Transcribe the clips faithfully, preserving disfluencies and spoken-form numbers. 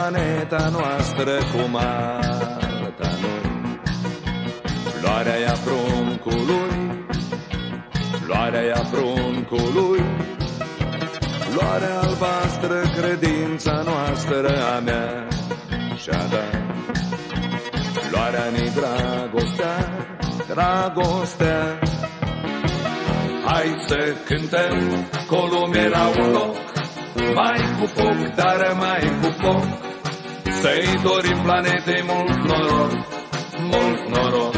planeta noastră cum arată noi. Floarea e a pruncului, floarea e a pruncului, floarea albastră, credința noastră, a mea și-a dat. Floarea-ni dragostea, dragostea. Hai să cântăm cu o lume la un loc, mai cu foc, dar mai cu foc, să-i dorim planetei mult noroc, mult noroc.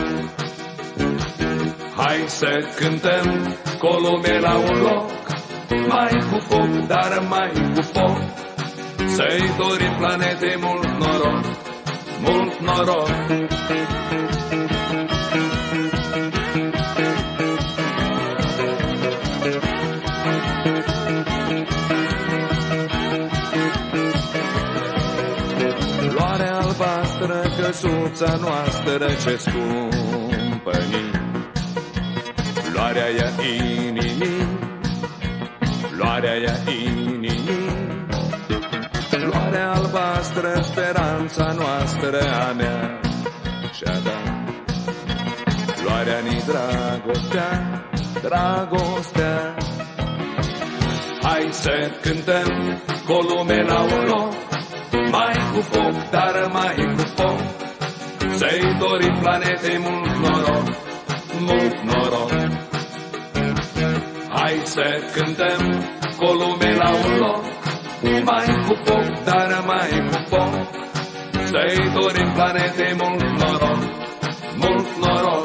Hai să cântăm cu o lume la un loc, mai cu foc, dar mai cu foc, să-i dorim planetei mult noroc, mult noroc. Floarea albastră, căsuța noastră ce scumpă-ni, floarea ea inimii, floarea ea inimii, floarea albastră, speranța noastră, a mea și-a dat. Floarea-ni dragostea, dragostea. Hai să cântăm cu o lume la un loc, mai cu foc, dar mai cu foc, să-i dorim planetei mult noroc, mult noroc. Hai să cântăm cu o lume la un loc, mai cu foc, dar mai cu foc, să-i dorim planetei mult noroc, mult noroc.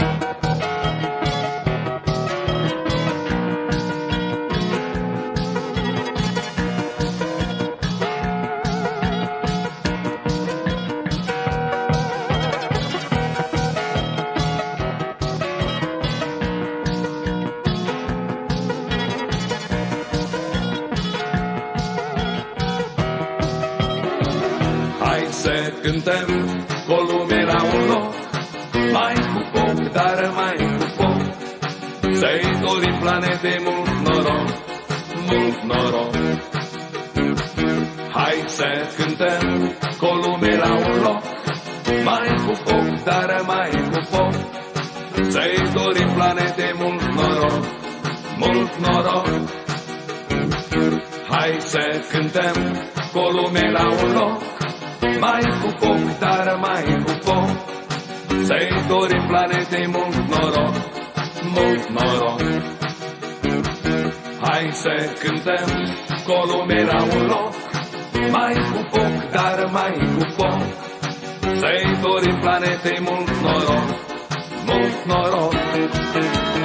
Să cântăm cu o lume la un loc, mai cu foc, dar mai cu foc, să-i dorim planetei mult noroc, mult noroc. Hai să cântăm cu o lume la un loc, mai cu foc, dar mai cu foc, să-i dorim planetei mult noroc, mult noroc. Hai să cântăm cu o lume la un loc, mai cu foc, dar mai cu foc, să-i dorim planetei mult noroc, mult noroc. Hai să cântăm cu o lume la un loc, mai cu foc, dar mai cu foc, să-i dorim planetei mult noroc, mult noroc.